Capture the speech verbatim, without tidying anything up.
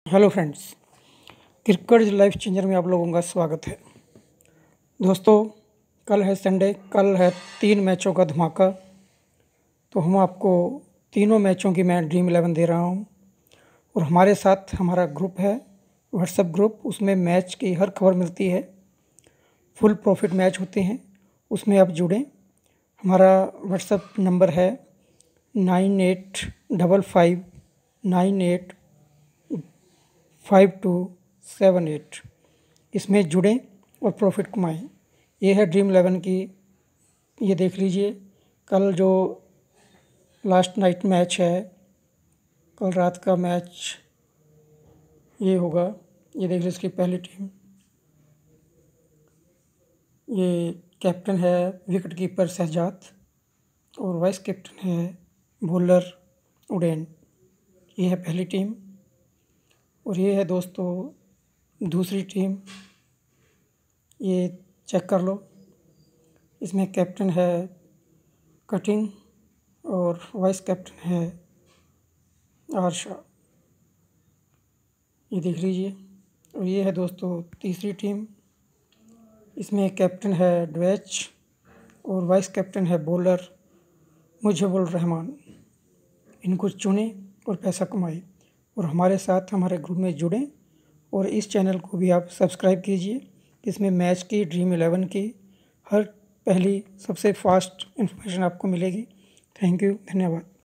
Hello friends, cricket life changer में आप लोगों का स्वागत है। दोस्तों, कल है संडे, कल है तीन मैचों का धमाका। तो हम आपको तीनों मैचों की मैं ड्रीम इलेवन दे रहा हूं और हमारे साथ हमारा ग्रुप है, व्हाट्सएप ग्रुप। उसमें मैच की हर खबर मिलती है, फुल प्रॉफिट मैच होते हैं, उसमें आप जुड़ें। हमारा व्हाट्सएप नंबर है nine eight double five nine eight five two seven eight. इसमें जुड़ें और प्रॉफिट कमाएं। ये है ड्रीम इलेवन की। ये देख लीजिए, कल जो लास्ट नाइट मैच है, कल रात का मैच ये होगा। ये देख लीजिए, इसकी पहली टीम। ये कैप्टन है विकेट कीपर शहजाद और वाइस कैप्टन है बॉलर उड़ेन। ये है पहली टीम। और ये है दोस्तों दूसरी टीम। ये चेक कर लो, इसमें कैप्टन है कटिंग और वाइस कैप्टन है आरशा। ये देख लीजिए। और ये है दोस्तों तीसरी टीम। इसमें कैप्टन है ड्वेच और वाइस कैप्टन है बॉलर मुजीबुर रहमान। इनको चुनें और पैसा कमाएं और हमारे साथ हमारे ग्रुप में जुड़ें। और इस चैनल को भी आप सब्सक्राइब कीजिए। इसमें मैच की, ड्रीम इलेवन की हर पहली सबसे फास्ट इन्फॉर्मेशन आपको मिलेगी। थैंक यू, धन्यवाद।